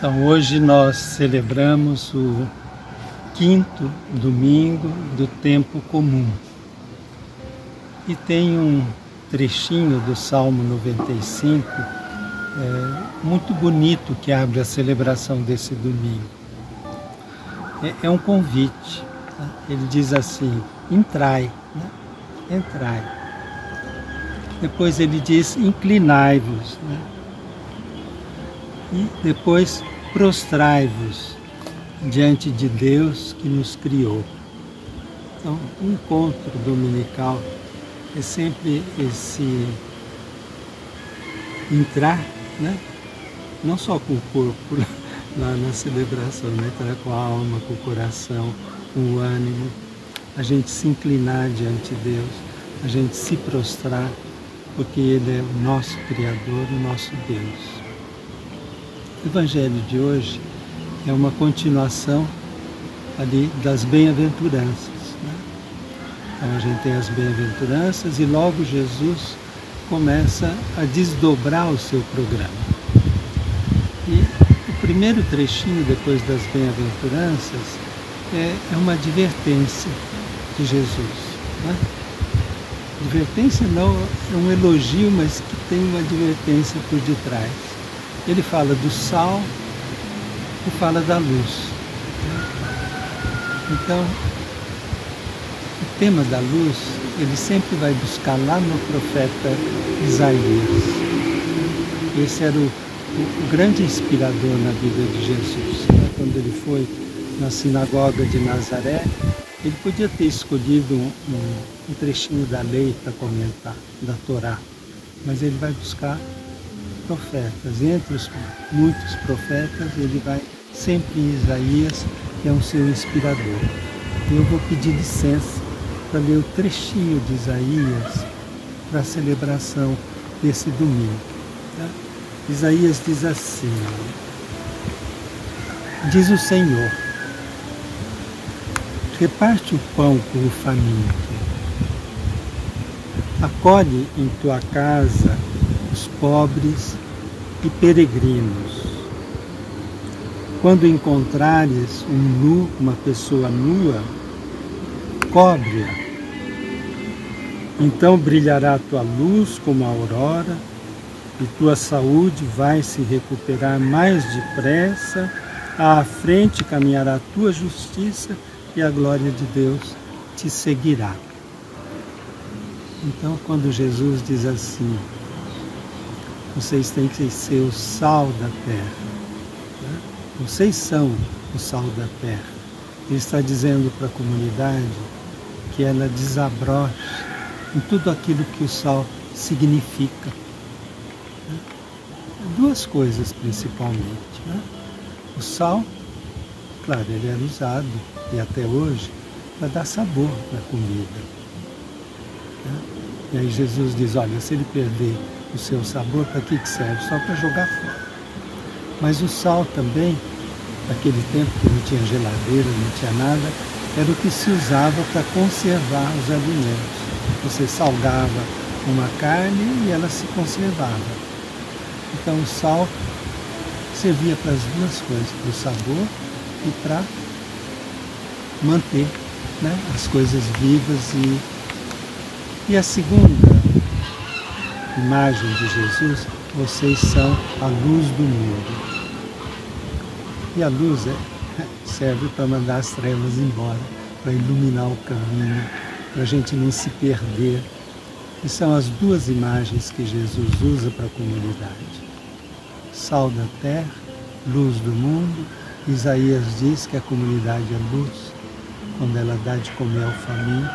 Então hoje nós celebramos o 5º domingo do tempo comum. E tem um trechinho do Salmo 95 muito bonito que abre a celebração desse domingo. É um convite. Tá? Ele diz assim, entrai, né? Entrai. Depois ele diz, inclinai-vos, né? E depois prostrai-vos diante de Deus que nos criou. Então, o encontro dominical é sempre esse entrar, né? Não só com o corpo lá na celebração, né? Entrar com a alma, com o coração, com o ânimo, a gente se inclinar diante de Deus, a gente se prostrar, porque Ele é o nosso Criador, o nosso Deus. O Evangelho de hoje é uma continuação ali das bem-aventuranças, né? Então a gente tem as bem-aventuranças e logo Jesus começa a desdobrar o seu programa. E o primeiro trechinho depois das bem-aventuranças é uma advertência de Jesus, né? Advertência não é um elogio, mas que tem uma advertência por detrás. Ele fala do sal e fala da luz. Então, o tema da luz, ele sempre vai buscar lá no profeta Isaías. Esse era o grande inspirador na vida de Jesus. Quando ele foi na sinagoga de Nazaré, ele podia ter escolhido um trechinho da lei para comentar, da Torá, mas ele vai buscar profetas. Entre os muitos profetas, ele vai sempre em Isaías, que é o seu inspirador. E eu vou pedir licença para ler o trechinho de Isaías para a celebração desse domingo. Tá? Isaías diz assim, diz o Senhor, reparte o pão com o faminto, acolhe em tua casa os pobres e peregrinos. Quando encontrares uma pessoa nua, cobre-a. Então brilhará a tua luz como a aurora, e tua saúde vai se recuperar mais depressa, à frente caminhará a tua justiça, e a glória de Deus te seguirá. Então, quando Jesus diz assim, vocês têm que ser o sal da terra, né? Vocês são o sal da terra. Ele está dizendo para a comunidade que ela desabroche em tudo aquilo que o sal significa. Né? Duas coisas principalmente. Né? O sal, claro, ele era usado, e até hoje, para dar sabor na comida. Né? E aí Jesus diz, olha, se ele perder o seu sabor, para que serve? Só para jogar fora. Mas o sal também, naquele tempo que não tinha geladeira, não tinha nada, era o que se usava para conservar os alimentos. Você salgava uma carne e ela se conservava. Então o sal servia para as duas coisas, para o sabor e para manter, né, as coisas vivas. E a segunda imagem de Jesus, vocês são a luz do mundo. E a luz serve para mandar as trevas embora, para iluminar o caminho, para a gente não se perder. E são as duas imagens que Jesus usa para a comunidade. Sal da terra, luz do mundo. Isaías diz que a comunidade é luz, quando ela dá de comer ao faminto,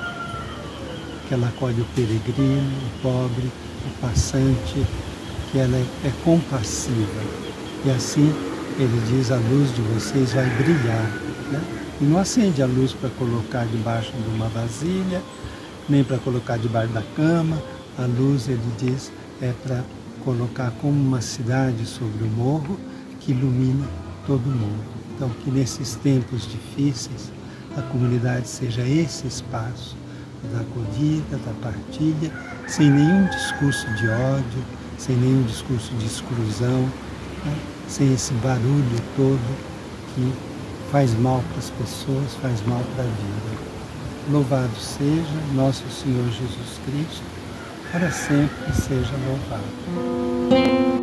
que ela acolhe o peregrino, o pobre, o passante, que ela é compassiva. E assim, ele diz, a luz de vocês vai brilhar. Né? E não acende a luz para colocar debaixo de uma vasilha, nem para colocar debaixo da cama. A luz, ele diz, é para colocar como uma cidade sobre o morro que ilumina todo mundo. Então, que nesses tempos difíceis, a comunidade seja esse espaço da acolhida, da partilha, sem nenhum discurso de ódio, sem nenhum discurso de exclusão, né? sem esse barulho todo que faz mal para as pessoas, faz mal para a vida. Louvado seja nosso Senhor Jesus Cristo, para sempre seja louvado.